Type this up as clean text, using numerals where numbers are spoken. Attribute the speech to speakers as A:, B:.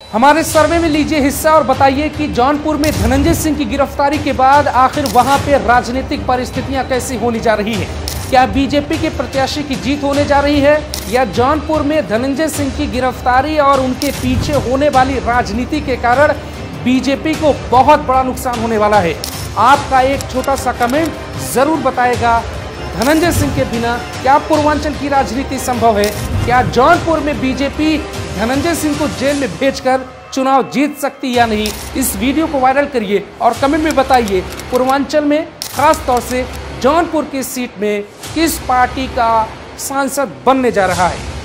A: हमारे सर्वे में लीजिए हिस्सा और बताइए कि जौनपुर में धनंजय सिंह की गिरफ्तारी के बाद आखिर वहां पे राजनीतिक परिस्थितियां कैसी होने जा रही है। क्या बीजेपी के प्रत्याशी की जीत होने जा रही है या जौनपुर में धनंजय सिंह की गिरफ्तारी और उनके पीछे होने वाली राजनीति के कारण बीजेपी को बहुत बड़ा नुकसान होने वाला है। आपका एक छोटा सा कमेंट जरूर बताएगा, धनंजय सिंह के बिना क्या पूर्वांचल की राजनीति संभव है? क्या जौनपुर में बीजेपी धनंजय सिंह को जेल में भेजकर चुनाव जीत सकती या नहीं? इस वीडियो को वायरल करिए और कमेंट में बताइए पूर्वांचल में खास तौर से जौनपुर की सीट में किस पार्टी का सांसद बनने जा रहा है।